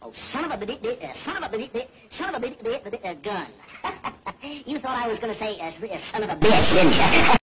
Oh, son of a gun. You thought I was going to say son of a bitch, didn't you?